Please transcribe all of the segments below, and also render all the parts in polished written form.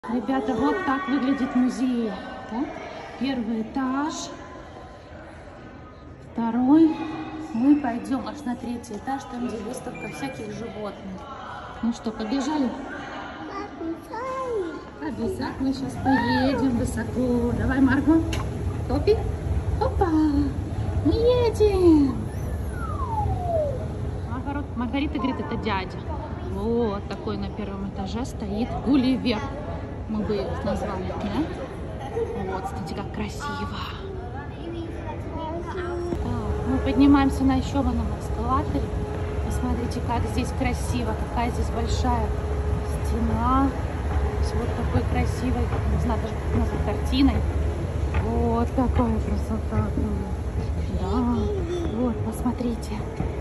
Ребята, вот так выглядит музей. Так? Первый этаж, второй. Мы пойдем аж на третий этаж, там где выставка всяких животных. Ну что, побежали? Обязательно сейчас поедем высоко. Давай, Марго. Топи. Опа! Мы едем. Маргарита говорит, это дядя. Вот такой на первом этаже стоит Гулливер. Мы бы их назвали, да? Вот, смотрите, как красиво. Так, мы поднимаемся на еще одном эскалаторе. Посмотрите, как здесь красиво, какая здесь большая стена. С вот такой красивой, не знаю даже как назвать, картиной. Вот какая красота. Да, вот, посмотрите.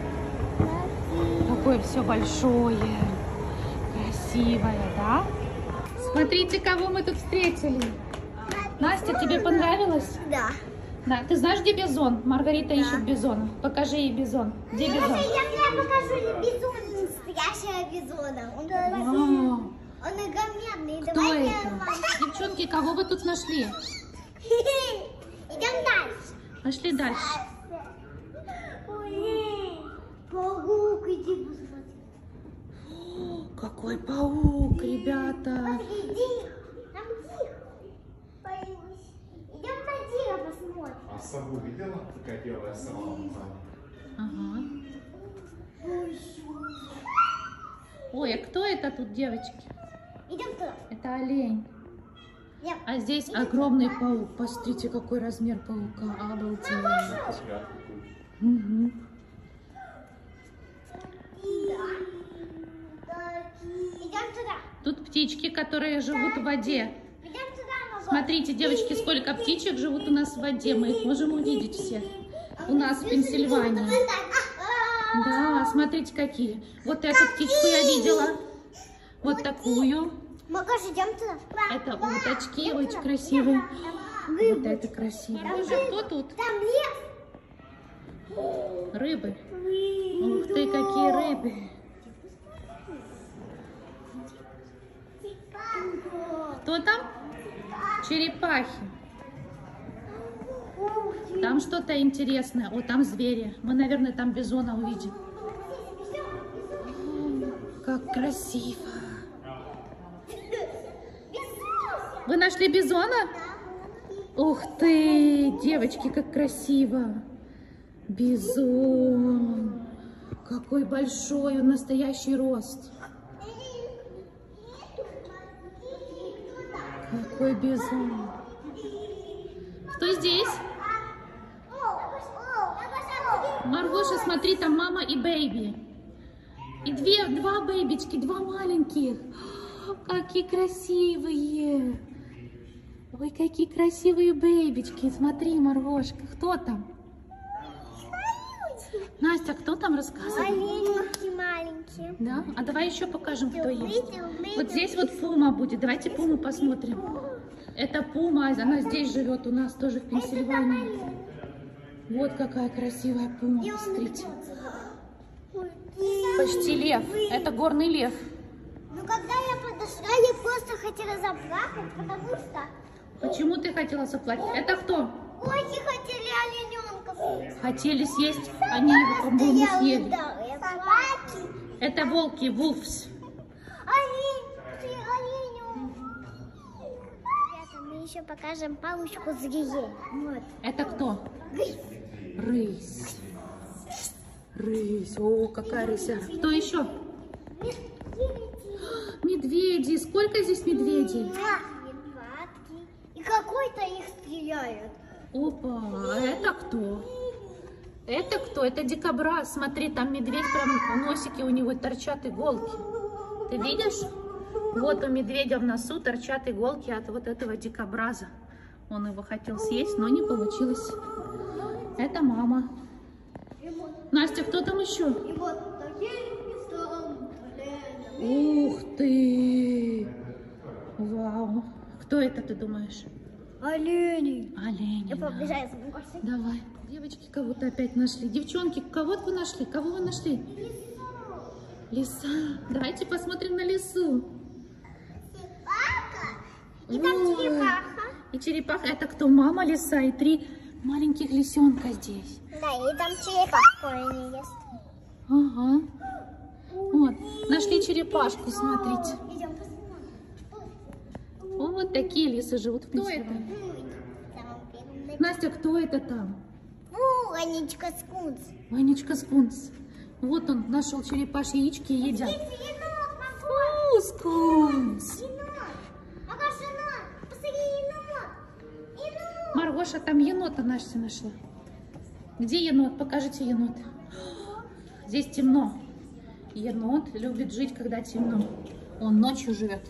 Какое все большое, красивое, да? Смотрите, кого мы тут встретили. Настя, тебе понравилось? Да. Да. Ты знаешь, где бизон? Маргарита ищет бизона. Покажи ей бизон. Где бизон? Я покажу бизон, настоящего бизона. Он огроменный. Кто это? Девчонки, кого вы тут нашли? Идем дальше. Пошли дальше. Паук, иди посмотри. Какой паук, ребята. Иди, там тихо. Боюсь. Идем на тихо посмотрим. А сову видела, какая белая сова? Ага. Ой, а кто это тут, девочки? Идем туда. Это олень. Идем. А здесь огромный паук. Посмотрите, какой размер паука. Обалдеть. Угу. Идем туда. Тут птички, которые живут в воде. Идем туда. Смотрите, девочки, сколько птичек живут у нас в воде. Мы их можем увидеть все. У нас в Пенсильвании. Да, смотрите, какие. Вот эту птичку я видела. Вот такую. Макаш, идем туда. Это уточки, очень красивые. Вот это красиво. А кто тут? Там лев. Рыбы. Ух ты, какие рыбы. Кто там? Черепахи. Там что-то интересное. О, там звери. Мы, наверное, там бизона увидим. Как красиво. Вы нашли бизона? Ух ты, девочки, как красиво. Бизон. Какой большой, он настоящий рост. Какой бизон. Кто здесь? Маргоша, смотри, там мама и бэйби. И два бэйбички, два маленьких. Какие красивые. Ой, какие красивые бэйбички. Смотри, Маргошка, кто там? Настя, кто там рассказывает? Оленьки маленькие. Да? А давай еще покажем, кто есть. Вот здесь вот пума будет. Давайте пуму посмотрим. Это пума, она здесь живет у нас тоже в Пенсильвании. Вот какая красивая пума, посмотрите. Почти лев. Это горный лев. Ну, когда я подошла, я просто хотела заплакать, потому что... Почему ты хотела заплатить? Это кто? Очень хотели олененка. Хотели съесть, они его, по-моему, съели. Я собаки. Это волки, wolves. Олененок. Ребята, мы еще покажем палочку змеи. Вот. Это кто? Рысь. Рысь. О, какая рыся. Кто еще? Медведи. Сколько здесь медведей? И какой-то их стреляют. Опа, а это кто? Это кто? Это дикобраз. Смотри, там медведь, прям в носике у него торчат иголки. Ты видишь? Вот у медведя в носу торчат иголки от вот этого дикобраза. Он его хотел съесть, но не получилось. Это мама. Настя, кто там еще? И вот такие там. Ух ты! Вау! Кто это, ты думаешь? Олени. Олени. Я Да. побежала за Макашей. Давай. Девочки кого-то опять нашли. Девчонки, кого вы нашли? Кого вы нашли? Лиса. Давайте посмотрим на лису. Собака И там Ой. черепаха. И черепаха. Это кто? Мама лиса и 3 маленьких лисенка здесь. Да, и там черепаху они ест. Ага. Вот, нашли черепашку, смотрите. Идем посмотрим. Вот такие лисы живут в Пенсильвании. Настя, кто это там? Анечка Скунс. Ванечка Скунс. Вот он нашел черепашьи яички и едят. Енот, О, Скунс. енот. Покажи енот. Посмотри, енот. Енот. Маргоша, там енота Настя нашла. Где енот? Покажите енота. Здесь темно. Енот любит жить, когда темно. Он ночью живет.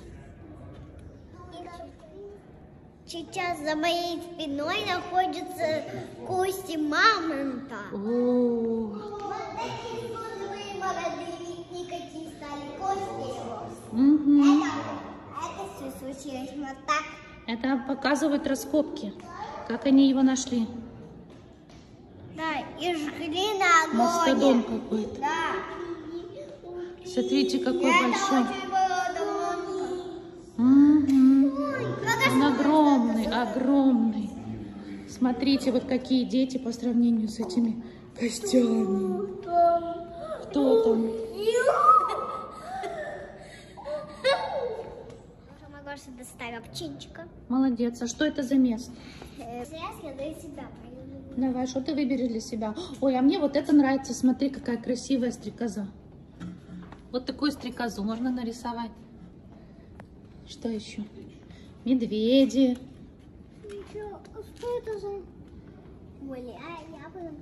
Сейчас за моей спиной находятся кости мамонта. О, Вот такие сложные молодые, никакие стали кости его. угу. Это все случилось вот так. Это показывают раскопки, как они его нашли. Да, и жгли на огонь. Мастодон какой-то. Да. Смотрите, какой Это большой. очень было Мгм. давно. Он огромный, огромный. Смотрите, вот какие дети по сравнению с этими костями. Кто там? Магаша достала птенчика. Молодец. А что это за место? Сейчас я даю себя. Давай, что ты выберешь для себя? Ой, а мне вот это нравится. Смотри, какая красивая стрекоза. Вот такую стрекозу можно нарисовать. Что еще? Медведи. Что это за... Ой, я буду...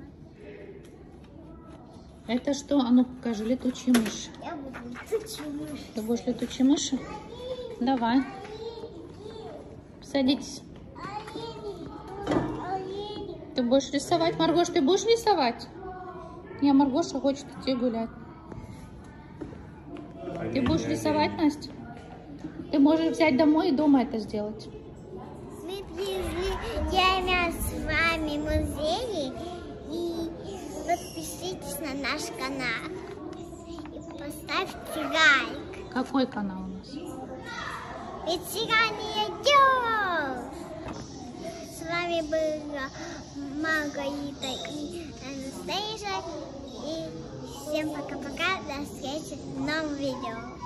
Это что? А ну покажи, летучие мыши. Я буду летучие мыши. Ты будешь летучие мыши? Давай. Садитесь. Ты будешь рисовать? Маргош, ты будешь рисовать? Не, Маргоша хочет идти гулять. Ты будешь рисовать, Настя? Ты можешь взять домой и дома это сделать. Мы привезли время с вами в музей. И подпишитесь на наш канал. И поставьте лайк. Какой канал у нас? Ведь не идет. С вами была Маргарита и Анастейша. И всем пока-пока. До встречи в новом видео.